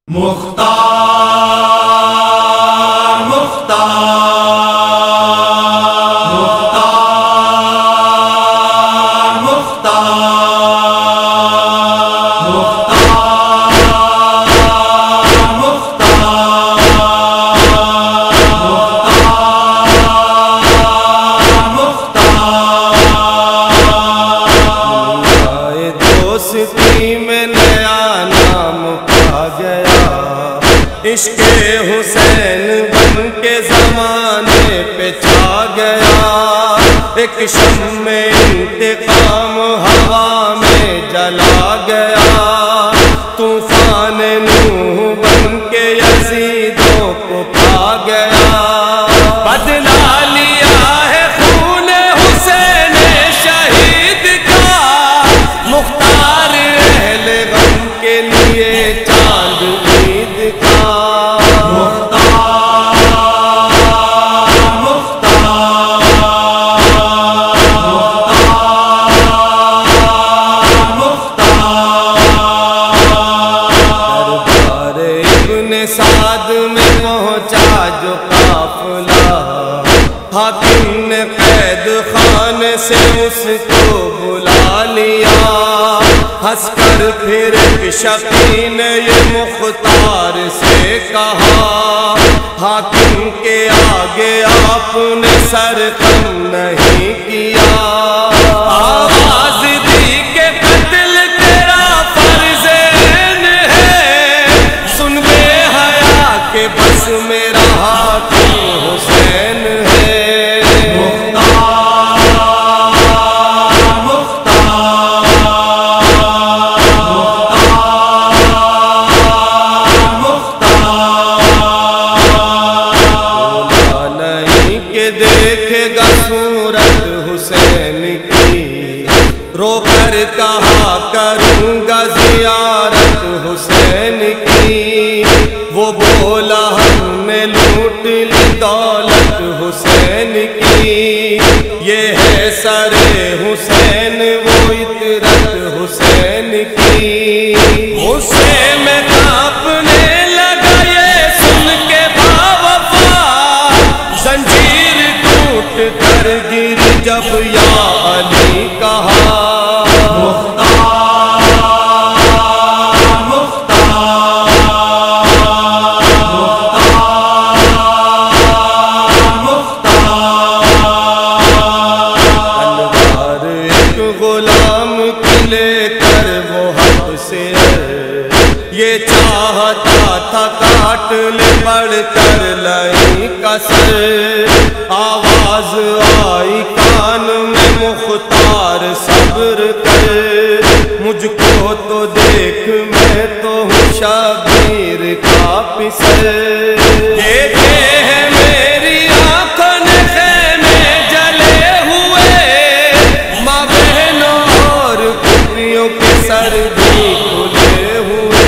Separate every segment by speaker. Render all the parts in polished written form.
Speaker 1: مختار مختار مختار مختار مختار مختار دوستی میں نیا نام پا گیا، عشق حسین بن کے زمانے پہ چھا گیا، ایک شمع انتقام ہوا میں جلا گیا، طوفان نوح بن کے یزیدوں کو کھا گیا، بدلا لیا ہے خون حسین شہید کا، مختار اہل غم کے لیے چاند عید کا، سعد میں پہنچا جو قافلہ، حاکم نے قید خانے سے اس کو بلا لیا، ہنس کر پھر ایک شقی نے یہ مختار سے کہا، حاکم کے آگے آپ نے سر خم نہیں کیا، آواز دی کہ قتل تیرا فرض عین ہے، سن بے حیا کہ بس میرا حاکم حسین ہے، دیکھے گا صورت حسین کی، رو کر کہا کروں گا زیارت حسین کی، وہ بولا ہم نے لوٹ لی دولت حسین کی، یہ ہے سر حسین وہ عطرت حسین کی، غصے میں کانپنے لگا یہ سن کے باوفا، زنجیر ٹوٹ کر گر جب یا علی کہا، تلوار ایک غلام کی لے کر وہ حق سے یہ چاہتا تھا کاٹ لے بڑھ کر لئی کا سر، آواز آئی کان میں مختار صبر کر، مجھ کو تو دیکھ میں تو ہوں شبیر کا پسر، دیکھے ہیں میری آنکھوں نے خیمے جلے ہوئے، ماں بہنوں اور پتریوں کے سر بھی کھلے ہوئے،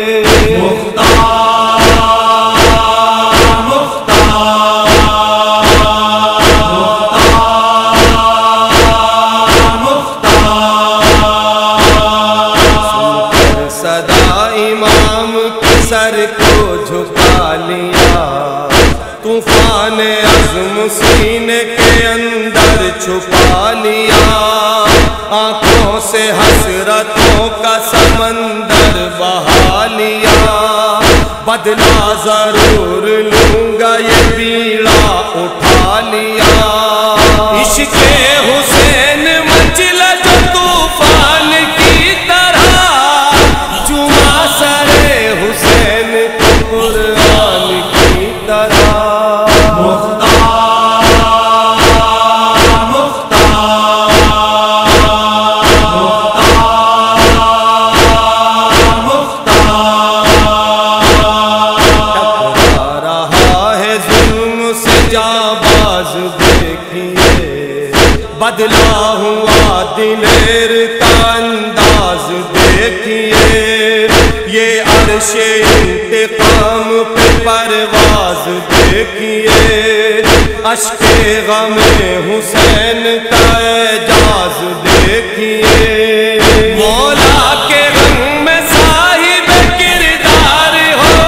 Speaker 1: سر کو جھکا لیا، طوفان عزم سینے کے اندر چھپا لیا، آنکھوں سے حسرتوں کا سمندر بہا لیا، بدلا ضرور لوں گا یہ بیڑا اٹھا لیا، عشق حسین مچلا جو طوفان کی طرح، چوما سر حسین کو قرآن کی طرح، ٹکرا رہا ہے ظلم سے جانباز دیکھیے، بدلا ہوا دلیر کا انداز دیکھیے، یہ عرش انتقام پہ پرواز دیکھیے، اشک غم حسین کا اعجاز دیکھیے، مولا کے غم میں صاحب کردار ہو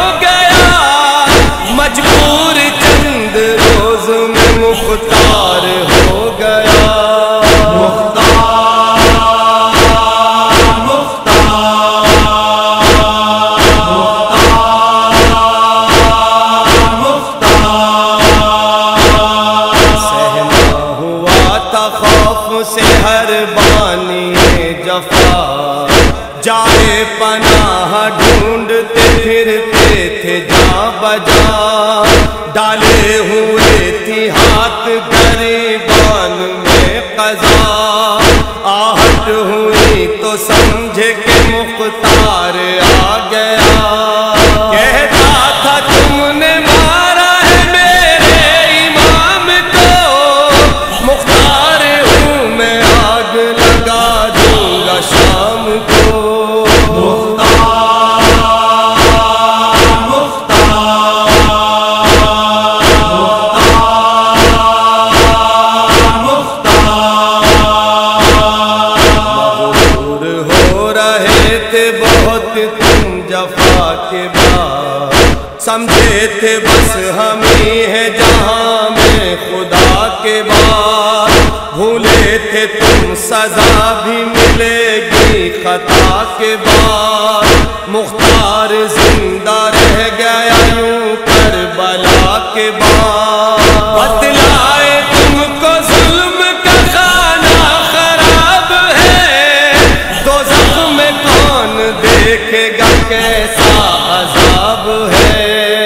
Speaker 1: سے ہر بانی جفا جائے پناہ ڈھونڈتے پھرتے تھے جا بجا ڈالے ہوئے تھی ہاتھ گریبان میں قضا آہٹ ہوئی تو سمجھے کہ مختار آ گیا کہتا تھا تم نے مارا ہے میرے امام کو مختار ہوں میں آگ لگا دوں گا شام کو بہت تم جفا کے بعد سمجھے تھے بس ہم ہی ہیں جہاں میں خدا کے بعد بھولے تھے تم سزا بھی ملے گی خطا کے بعد مختار زندہ رہ گیا یوں کربلا کے بعد بتلائے تم کو ظلم کا خانہ خراب ہے دوزخ میں کون دیکھے گا کیسا عذاب ہے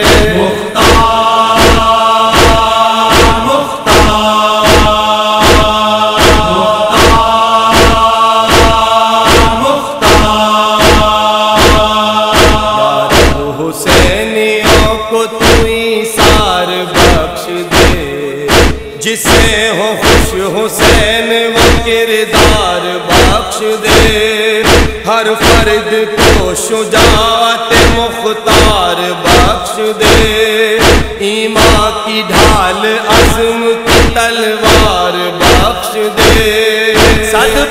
Speaker 1: حسینیوں کو تو ایثار بخش دے جسے ہو خوش حسین وہ کردار بخش دے ہر فرد کو شجاعت مختار بخش دے ایمان کی ڈھال عزم کی تلوار بخش دے